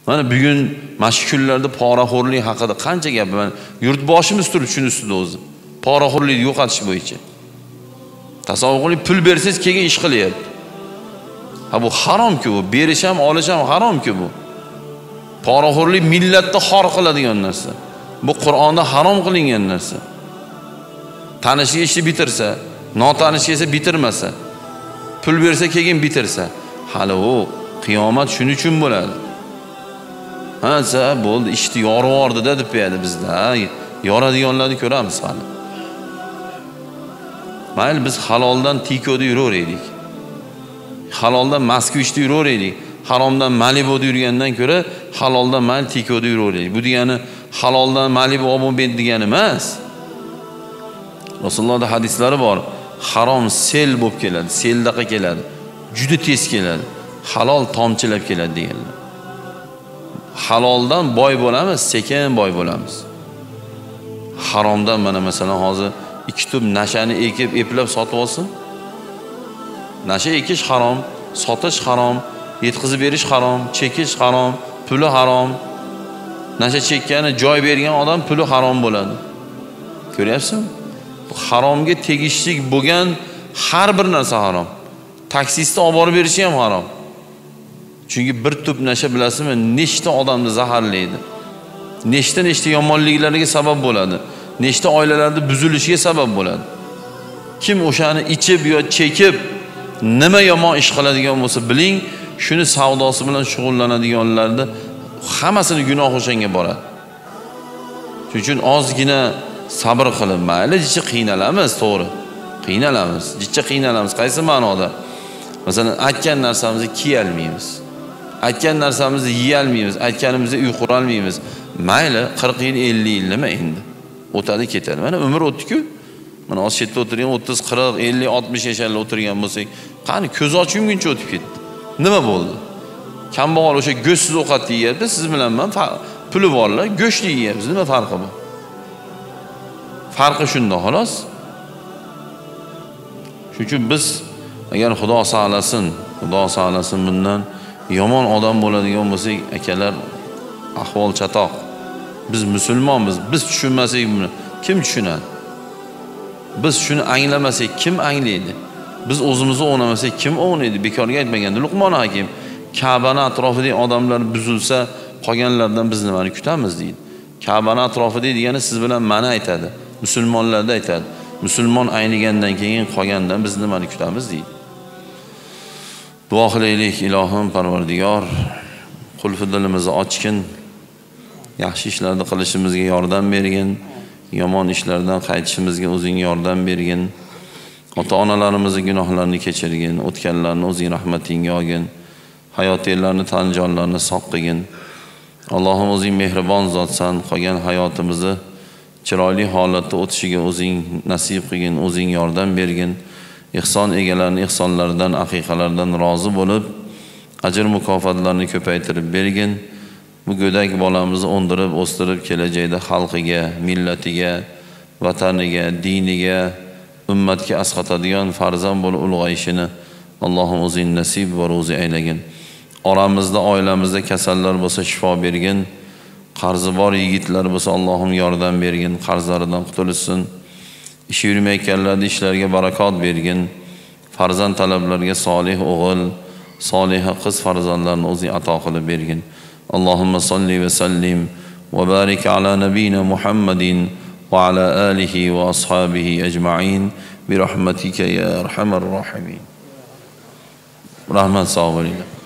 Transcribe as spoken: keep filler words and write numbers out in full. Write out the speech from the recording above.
Mana bugun mashq kunlarda poraxo'rlik haqida qancha gap, mana yurtboshimiz turib shuni ustida o'zi. Poraxo'rlikni yo'qotish bo'yicha. Tasavvur qiling, pul bersangiz keyin ish qilyapti. Ha bu harom-ku, bu berish ham, olish ham harom-ku bu. Poraxo'rlik millatni xor qiladigan narsa. Bu Qur'onda harom qilingan narsa. Tanishiga ishni bitirsa, notanishiga esa bitirmasa, pul bersa keyin bitirsa, hali u qiyomat shuning uchun bo'ladi. Ha, sa bo'ldi, ishni yorib yubordi-da deb beradi bizda. Yoradiganlarni ko'ramiz hali. Mayli biz haloldan tikoda yuraveraylik. Haloldan Moskvishda yuraveraylik. Haromdan Malibuda yurgandan ko'ra haloldan mayli tikoda yuraveraylik. Bu degani haloldan Malibu olib bet degani emas. Rasulullohda hadislari bor. Harom sel bo'lib keladi, seldaqa keladi. Juda tez keladi. Halol tomchilab keladi deganlar. Haloldan boy bo'lamiz, sekin boy bo'lamiz. Haromdan mana masalan hozir ikki tub nashani ekib, eplab sotib olsin. Nasha ekish harom, sotish harom, yetkazib berish harom, chekish harom, puli harom. Nasha chekkani joy bergan odam puli harom bo'ladi. Ko'ryapsizmi? Bu haromga tegishli bo'lgan har bir narsa harom. Taksistni olib borib berishi ham harom. Chunki bir tup nasha bilasizmi, nechta odamni zaharlaydi. Nechta nechta yomonliklarga sabab bo'ladi. Nechta oilalarda buzilishiga sabab bo'ladi. Kim o'shani ichib yo chekib nima yomon ish qiladigan bo'lsa biling, shuni savdosi bilan shug'ullanadiganlarda hammasini gunoh o'shanga boradi. Shuning uchun ozgina sabr qilib, mayli jicha qiynalamiz, to'g'ri. Qiynalamiz, jicha qiynalamiz. Qaysi ma'noda? Masalan, aytgan narsamizni kiya olmaymiz. Aytgan narsamizni yeya olmaymiz, aytganimizda uy qura olmaymiz. Mayli qirq yil, ellik yil nima endi? O'tadi ketadi. Mana umr o'tdi-ku. Mana o'sha yerda o'tirgan o'ttiz, qirq, ellik, oltmish yasharlar o'tirgan bo'lsak, qani ko'z ochimguncha o'tib ketdi. Nima bo'ldi? Kambag'al o'sha go'shtsiz ovqat yeyapti, siz bilan men puli borlar, go'shtli yeyapmiz. Nima farqi bor? Farqi shunda xolos. Shuning uchun biz agar Xudo saqlasin, Xudo saqlasin bundan yomon odam bo'ladigan bo'lsak, akalar, ahvol chatoq. Biz musulmonmiz, biz tushunmasak buni kim tushunadi? Biz shuni anglamasak kim anglaydi? Biz o'zimizni o'ynamasak kim o'ynaydi? Bekorga aytmaganda Luqmon hakim Ka'bani atrofidagi odamlar buzilsa, qolganlardan biz nimani kutamiz deydi. Ka'bani atrofida degani siz bilan ma'na aytadi. Musulmonlarda aytadi. Musulmon aynigandan keyin qolgandan biz nimani kutamiz deydi. Duo qilaylik, ilohim Parvardigor, qulfi dilimizni ochgin, yaxshi ishlarni qilishimizga yordam bergin, yomon ishlardan qaytishimizga o'zing yordam bergin. Ota-onalarimizni gunohlarini kechirgin, o'tganlarni o'zing rahmatingga olgin. Hayotinglarni, tan jonlarni sog' qilgin. Allohim o'zing mehribon zotsan, qolgan hayotimizni chiroyli holatda o'tishiga o'zing nasib qilgin, o'zing yordam bergin. Ihson egalarini ihsonlaridan, aqiqalardan rozi bo'lib, ajr mukofotlarini ko'paytirib bergin. Bu go'dak bolamizni o'ndirib, o'stirib, kelajakda xalqiga, millatiga, vataniga, diniga, ummatga asqatadigan farzand bo'lib ulg'ayishini Allohim o'zing nasib va rozi aylagin. Oramizda, oilamizda kasallar bo'lsa shifo bergin. Qarzi bor yigitlar bo'lsa Allohim yordam bergin, qarzlaridan qutulsin. Ish yurmayotganlarning ishlariga barakot bergin. Farzand talablariga solih o'g'il, soliha qiz farzandlarni o'zing ato qilib bergin. Allohumma salli va sallim va barik ala nabiyina Muhammadin va ala alihi va ashabihi ajma'in bi rahmatika ya arhamar rahimin. Rahmat sağ olun.